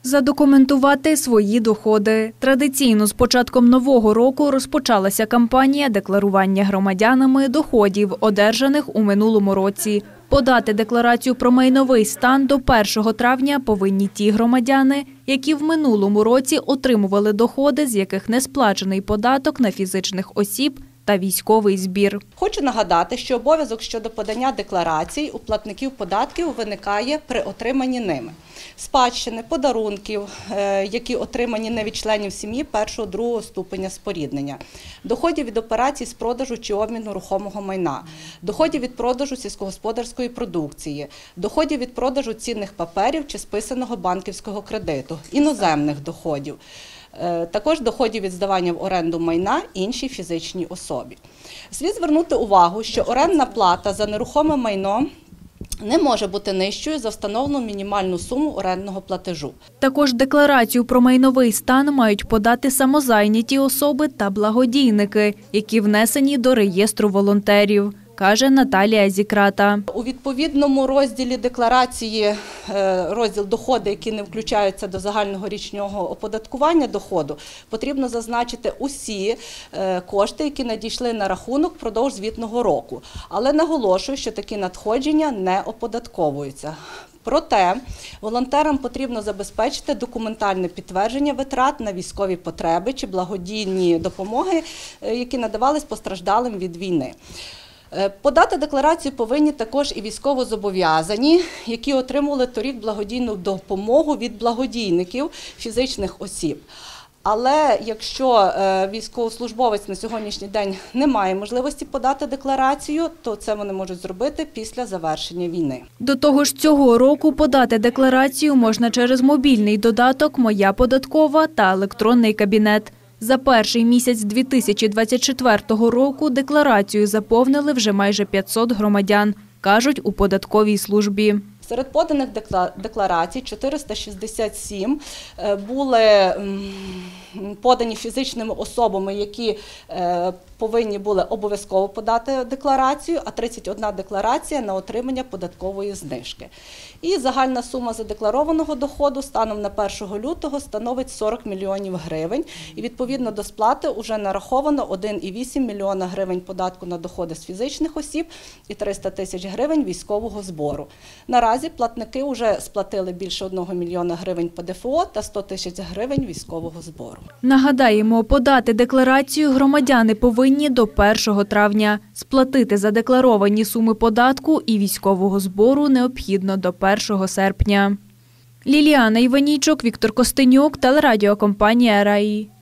Задокументувати свої доходи. Традиційно з початком нового року розпочалася кампанія декларування громадянами доходів, одержаних у минулому році. Подати декларацію про майновий стан до 1 травня повинні ті громадяни, які в минулому році отримували доходи, з яких не сплачений податок на фізичних осіб та військовий збір. Хочу нагадати, що обов'язок щодо подання декларацій у платників податків виникає при отриманні ними спадщини, подарунків, які отримані не від членів сім'ї 1-2 ступеня споріднення, доходів від операцій з продажу чи обміну рухомого майна, доходів від продажу сільськогосподарської продукції, доходів від продажу цінних паперів чи списаного банківського кредиту, іноземних доходів. Також доходів від здавання в оренду майна іншій фізичній особі. Слід звернути увагу, що орендна плата за нерухоме майно не може бути нижчою за встановлену мінімальну суму орендного платежу. Також декларацію про майновий стан мають подати самозайняті особи та благодійники, які внесені до реєстру волонтерів, каже Наталія Зікрата. У відповідному розділі декларації, розділ «Доходи», які не включаються до загального річного оподаткування доходу, потрібно зазначити усі кошти, які надійшли на рахунок впродовж звітного року. Але наголошую, що такі надходження не оподатковуються. Проте волонтерам потрібно забезпечити документальне підтвердження витрат на військові потреби чи благодійні допомоги, які надавались постраждалим від війни. Подати декларацію повинні також і військовозобов'язані, які отримували торік благодійну допомогу від благодійників фізичних осіб. Але якщо військовослужбовець на сьогоднішній день не має можливості подати декларацію, то це вони можуть зробити після завершення війни. До того ж, цього року подати декларацію можна через мобільний додаток «Моя податкова» та електронний кабінет. За перший місяць 2024 року декларацію заповнили вже майже 500 громадян, кажуть у податковій службі. Серед поданих декларацій 467 були подані фізичними особами, які повинні були обов'язково подати декларацію, а 31 декларація на отримання податкової знижки. І загальна сума задекларованого доходу станом на 1 лютого становить 40 мільйонів гривень. І відповідно до сплати вже нараховано 1,8 мільйона гривень податку на доходи з фізичних осіб і 300 тисяч гривень військового збору. Наразі платники вже сплатили більше 1 мільйона гривень ПДФО та 100 тисяч гривень військового збору. Нагадаємо, подати декларацію громадяни повинні до 1 травня. Сплатити задекларовані суми податку і військового збору необхідно до 1 серпня. Ліліана Іванійчук, Віктор Костенюк, телерадіокомпанія «Раї».